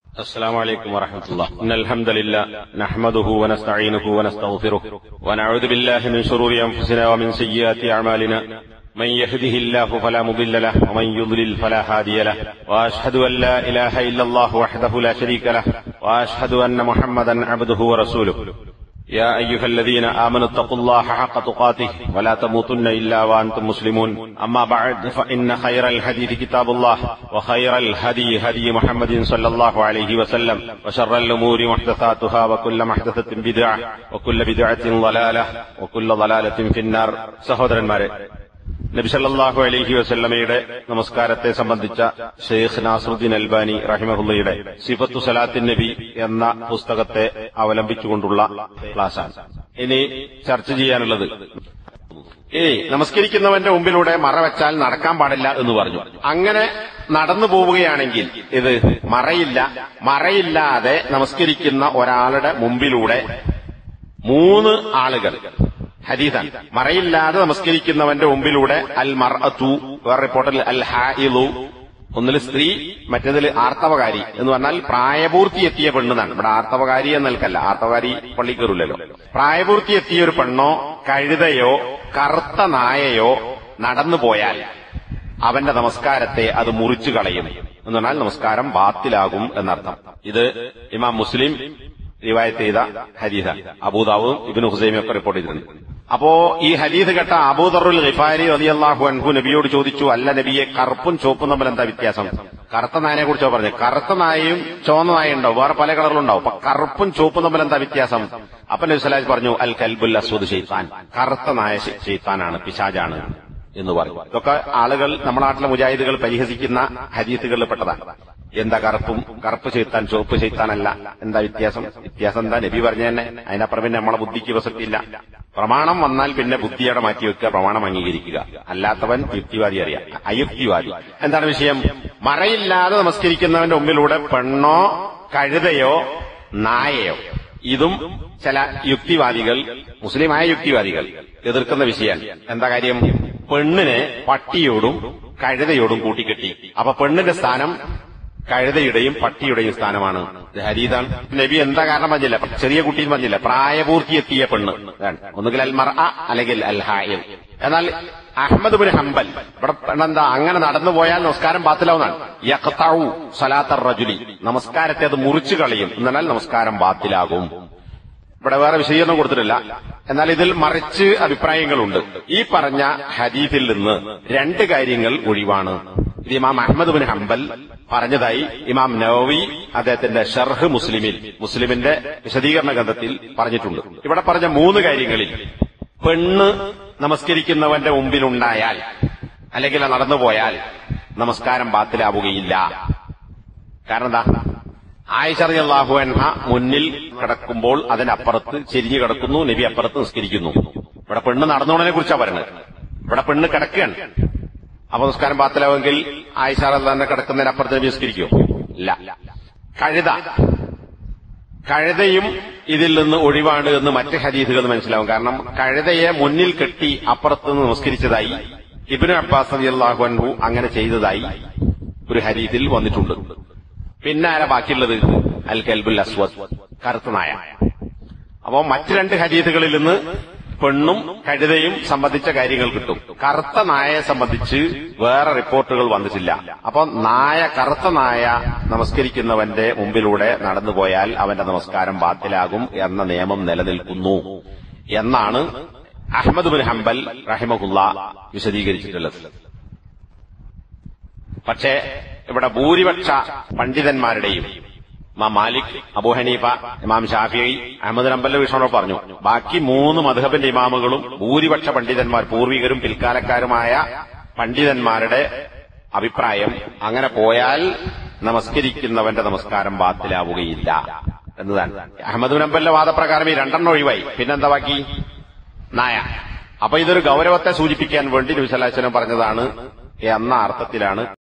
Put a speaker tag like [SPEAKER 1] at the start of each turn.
[SPEAKER 1] السلام عليكم ورحمة الله. إن الحمد لله نحمده ونستعينه ونستغفره ونعوذ بالله من شرور أنفسنا ومن سيئات أعمالنا. من يهده الله فلا مضل له ومن يضلل فلا هادي له وأشهد أن لا إله إلا الله وحده لا شريك له وأشهد أن محمدا عبده ورسوله. يا أيها الذين آمنوا اتقوا الله حق تقاته ولا تموتن إلا وأنتم مسلمون. أما بعد فإن خير الحديث كتاب الله وخير الهدي هدي محمد صلى الله عليه وسلم وشر الأمور محدثاتها وكل محدثة بدعة وكل بدعة ضلالة وكل ضلالة في النار. സഹോദരന്മാരെ, നബി സല്ലല്ലാഹു അലൈഹി വസല്ലമയുടെ നമസ്കാരത്തെ സംബന്ധിച്ച ഷെയ്ഖ് നാസറുദ്ദീൻ അൽബാനി റഹിമഹുള്ളയുടെ സിഫത്തു സലാത്തിൻ നബി എന്ന പുസ്തകത്തെ അവലംബിച്ചുകൊണ്ടുള്ള ക്ലാസാണ് ഇനി ചർച്ച ചെയ്യാനുള്ളത്. നമസ്കരിക്കുന്നവന്റെ മുമ്പിലൂടെ മറവെച്ചാൽ നടക്കാൻ പാടില്ല എന്ന് പറഞ്ഞു. അങ്ങനെ നടന്നു പോവുകയാണെങ്കിൽ ഇത് മറയില്ലാതെ നമസ്കരിക്കുന്ന ഒരാളുടെ മുമ്പിലൂടെ 3 ആളുകൾ, ഹദീസാണ്, മറയില്ലാതെ നമസ്കരിക്കുന്നവന്റെ മുമ്പിലൂടെ അൽ മർഅതു, വേറെ റിപ്പോർട്ടിൽ അൽ ഹായിദു, ഒന്നിൽ സ്ത്രീ മറ്റേതിൽ ആർത്തവകാരി എന്ന് പറഞ്ഞാൽ പ്രായപൂർത്തി എത്തിയ പെണ്ണെന്നാണ്. ഇവിടെ ആർത്തവകാരി എന്നൽക്കല്ല, ആർത്തവകാരി പള്ളി കയറില്ലല്ലോ. പ്രായപൂർത്തി എത്തിയ ഒരു പെണ്ണോ കഴുതയോ കറുത്ത നായയോ നടന്നു പോയാൽ അവന്റെ നമസ്കാരത്തെ അത് മുറിച്ചു കളയും എന്ന് പറഞ്ഞാൽ നമസ്കാരം ബാത്തിലാകും എന്നർത്ഥം. ഇത് ഇമാം മുസ്ലിം റിവായത്ത് ചെയ്ത ഹദീസാണ്. അബൂദാവൂദും ഇബ്നു ഖുസൈമയൊക്കെ റിപ്പോർട്ട് ചെയ്തിട്ടുണ്ട്. അപ്പോ ഈ ഹദീസ് കേട്ട അബൂദറുൽ ഗിഫാരി റളിയല്ലാഹു അൻഹു നബിയോട് ചോദിച്ചു, അല്ല നബിയെ, കറുപ്പും ചുവപ്പും തമ്മിൽ എന്താ വ്യത്യാസം? കറുത്ത നായനെ കുറിച്ചോ പറഞ്ഞു. കറുത്ത നായയും ചുവന്ന നായയും ഉണ്ടാവും, വേറെ പല കളറിലുണ്ടാവും. അപ്പൊ കറുപ്പും ചുവപ്പും തമ്മിൽ എന്താ വ്യത്യാസം? അപ്പൊ നബി സല്ലല്ലാഹു അലൈഹി പറഞ്ഞു, അൽ കൽബുൽ അസ്വദ് ശൈത്താൻ, കറുത്ത നായ ശൈത്താനാണ്, പിശാചാണ് എന്ന് പറയും. ഇതൊക്കെ ആളുകൾ നമ്മുടെ നാട്ടിലെ മുജാഹിദുകൾ പരിഹസിക്കുന്ന ഹദീസുകളിൽ പെട്ടതാണ്. എന്താ കറുപ്പ് ചെയ്ത്താൻ ചുവപ്പ് ചെയ്ത്താനല്ല, എന്താ വ്യത്യാസം എന്താ? നബി പറഞ്ഞു തന്നെ. അതിനപ്പുറം പിന്നെ നമ്മളെ ബുദ്ധിക്ക് പ്രസക്തിയില്ല. പ്രമാണം വന്നാൽ പിന്നെ ബുദ്ധിയോടെ മാറ്റിവെക്കുക, പ്രമാണം അംഗീകരിക്കുക. അല്ലാത്തവൻ യുക്തിവാദി അറിയാം, അയുക്തിവാദി. എന്താണ് വിഷയം? മറയില്ലാതെ നമസ്കരിക്കുന്നവന്റെ മുമ്പിലൂടെ പെണ്ണോ കഴുതയോ നായയോ, ഇതും ചില യുക്തിവാദികൾ, മുസ്ലിമായ യുക്തിവാദികൾ എതിർക്കുന്ന വിഷയമാണ്. എന്താ കാര്യം? പെണ്ണിനെ പട്ടിയോടും കഴുതയോടും കൂട്ടിക്കെട്ടി. അപ്പൊ പെണ്ണിന്റെ സ്ഥാനം കഴുതയുടെയും പട്ടിയുടെയും സ്ഥാനമാണ്. ഹദീസാണ്. നബി എന്താ കാരണം പറഞ്ഞില്ല, ചെറിയ കുട്ടിയും പറഞ്ഞില്ല, പ്രായപൂർത്തിയെത്തിയ പെണ്ണ്. ഒന്നുകിൽ അൽ മർഅ അല്ലെങ്കിൽ അൽ ഹായിൽ. എന്നാൽ അഹ്മദ് ബിൻ ഹംബൽ ഇവിടെ എന്താ, അങ്ങനെ നടന്നു പോയാൽ നമസ്കാരം ബാത്തിലാവുന്നതാണ്. യഖ്തഉ സലാത്തർ റജുലി, നമസ്കാരത്തെ അത് മുറിച്ചു കളയും, എന്നാൽ നമസ്കാരം ബാത്തിലാകും. ഇവിടെ വേറെ വിശദീകരണം കൊടുത്തിട്ടില്ല. എന്നാൽ ഇതിൽ മറിച്ച് അഭിപ്രായങ്ങളുണ്ട്. ഈ പറഞ്ഞ ഹദീസിൽ നിന്ന് 2 കാര്യങ്ങൾ ഒഴിവാണ്. ഇത് ഇമാം അഹ്മദ് ബിൻ ഹംബൽ പറഞ്ഞതായി ഇമാം നവവി അദ്ദേഹത്തിന്റെ ഷർഹ് മുസ്ലിമിന്റെ വിശദീകരണ ഗ്രന്ഥത്തിൽ പറഞ്ഞിട്ടുണ്ട്. ഇവിടെ പറഞ്ഞ 3 കാര്യങ്ങളിൽ പെണ്ണ് നമസ്കരിക്കുന്നവന്റെ മുമ്പിലുണ്ടായാൽ അല്ലെങ്കിൽ നടന്നുപോയാൽ നമസ്കാരം ബാത്തിലാവുകയില്ല. കാരണം എന്താ? ആയിഷ റളിയല്ലാഹു അൻഹ മുന്നിൽ കിടക്കുമ്പോൾ അതിനപ്പുറത്ത് ചെരിഞ്ഞു കിടക്കുന്നു, നബി അപ്പുറത്ത് നിസ്കരിക്കുന്നു. ഇവിടെ പെണ്ണ് നടന്നുകൊണ്ടതിനെ കുറിച്ചാണ് പറയുന്നത്. ഇവിടെ പെണ്ണ് കിടക്കുകയാണ്. അപ്പൊ നിസ്കാരം ബാത്തിലാവുമെങ്കിൽ ആയിഷ റളിയല്ലാഹു അൻഹ കിടക്കുന്നതിനപ്പുറത്ത് നബി നിസ്കരിക്കുമോ? ഇല്ല. കഴുതയും ഇതിൽ നിന്ന് ഒഴിവാണ് എന്ന് മറ്റ് ഹദീസുകൾ മനസ്സിലാവും. കാരണം കഴുതയെ മുന്നിൽ കെട്ടി അപ്പുറത്തുനിന്ന് നമസ്കരിച്ചതായി ഇബ്നു അബ്ബാസ് റളിയല്ലാഹു അൻഹു അങ്ങനെ ചെയ്തതായി ഒരു ഹദീസിൽ വന്നിട്ടുണ്ട്. പിന്നെ ആരാ ബാക്കിയുള്ളത്? അൽ കൽബുൽ അസ്വദ്, കറുത്ത നായ. അപ്പോ മറ്റ് 2 ഹദീസുകളിൽ നിന്ന് പെണ്ണും കഴുതയും സംബന്ധിച്ച കാര്യങ്ങൾ കിട്ടും. കറുത്ത നായയെ സംബന്ധിച്ച് വേറെ റിപ്പോർട്ടുകൾ വന്നിട്ടില്ല. അപ്പൊ കറുത്ത നായ നമസ്കരിക്കുന്നവന്റെ മുമ്പിലൂടെ നടന്നുപോയാൽ അവന്റെ നമസ്കാരം ബാത്തിലാകും എന്ന നിയമം നിലനിൽക്കുന്നു എന്നാണ് അഹ്മദ് ബിൻ ഹംബൽ റഹിമഹുല്ലാ വിശദീകരിച്ചിട്ടുള്ളത്. പക്ഷേ ഇവിടെ ഭൂരിപക്ഷ പണ്ഡിതന്മാരുടെയും ഇമാം മാലിക്, അബൂ ഹനീഫ, ഇമാം ഷാഫിഈ, അഹ്മദ് ഹംബലിന്റെ വീക്ഷണോട് പറഞ്ഞു. ബാക്കി 3 മദ്ഹബിന്റെ ഇമാമുകളും ഭൂരിപക്ഷ പണ്ഡിതന്മാർ, പൂർവികരും പിൽക്കാലക്കാരുമായ പണ്ഡിതന്മാരുടെ അഭിപ്രായം അങ്ങനെ പോയാൽ നമസ്കരിക്കുന്നവന്റെ നമസ്കാരം ബാത്തിലാവുകയില്ല എന്നതാണ്. അഹ്മദ് ഹംബലിന്റെ വാദപ്രകാരം ഈ 2 ഒഴിവായി. പിന്നെന്താ ബാക്കി? നായ. അപ്പൊ ഇതൊരു ഗൗരവത്തെ സൂചിപ്പിക്കാൻ വേണ്ടി നബി സല്ലല്ലാഹു അലൈഹി വസല്ലം പറഞ്ഞതാണ് എന്ന അർത്ഥത്തിലാണ്